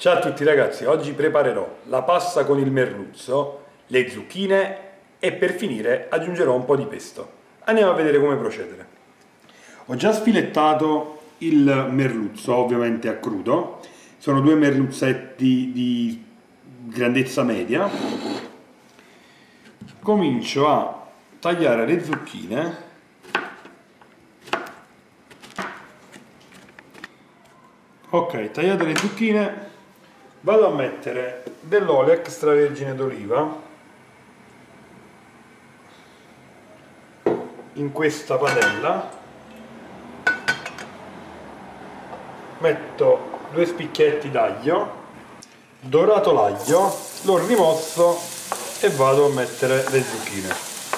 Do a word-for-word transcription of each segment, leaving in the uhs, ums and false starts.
Ciao a tutti ragazzi, oggi preparerò la pasta con il merluzzo, le zucchine e per finire aggiungerò un po' di pesto. Andiamo a vedere come procedere. Ho già sfilettato il merluzzo, ovviamente a crudo. Sono due merluzzetti di grandezza media. Comincio a tagliare le zucchine. Ok, tagliate le zucchine. Vado a mettere dell'olio extravergine d'oliva in questa padella, metto due spicchietti d'aglio, dorato l'aglio, l'ho rimosso e vado a mettere le zucchine.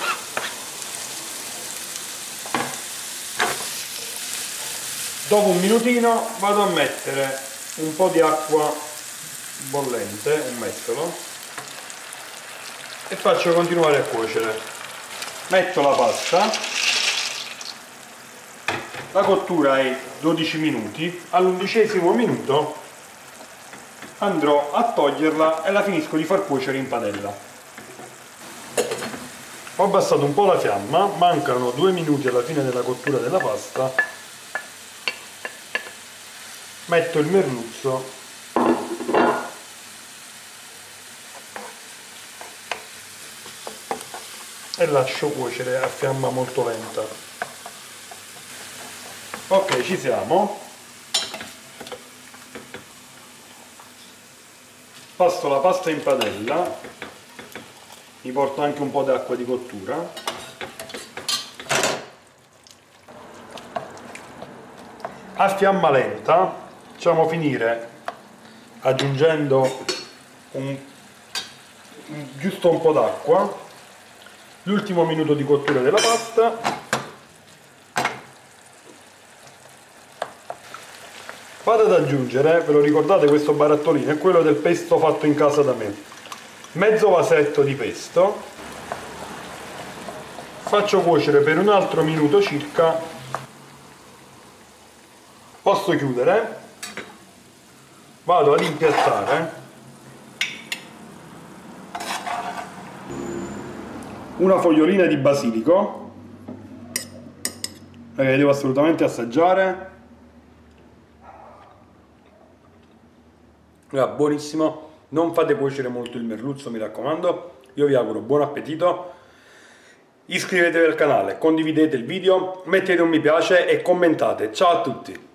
Dopo un minutino vado a mettere un po' di acqua bollente, un mestolo, e faccio continuare a cuocere. Metto la pasta, la cottura è dodici minuti, all'undicesimo minuto andrò a toglierla e la finisco di far cuocere in padella. Ho abbassato un po' la fiamma, mancano due minuti alla fine della cottura della pasta, metto il merluzzo e lascio cuocere a fiamma molto lenta. Ok, ci siamo. Passo la pasta in padella, mi porto anche un po' d'acqua di cottura. A fiamma lenta facciamo finire aggiungendo un, giusto un po' d'acqua. L'ultimo minuto di cottura della pasta, vado ad aggiungere, ve lo ricordate, questo barattolino è quello del pesto fatto in casa da me, mezzo vasetto di pesto, faccio cuocere per un altro minuto circa, posso chiudere, vado ad impiattare. Una fogliolina di basilico, che devo assolutamente assaggiare. È buonissimo, non fate cuocere molto il merluzzo, mi raccomando. Io vi auguro buon appetito, iscrivetevi al canale, condividete il video, mettete un mi piace e commentate. Ciao a tutti!